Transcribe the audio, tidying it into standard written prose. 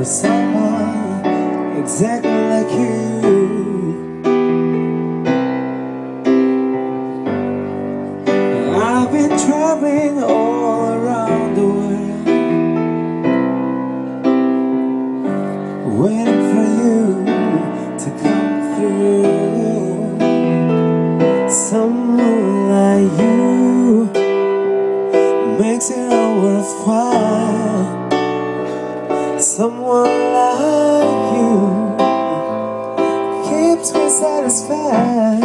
with someone exactly like you. I've been traveling all around the world, waiting for you to come through. Someone like you makes it all worthwhile. Someone like you keeps me satisfied.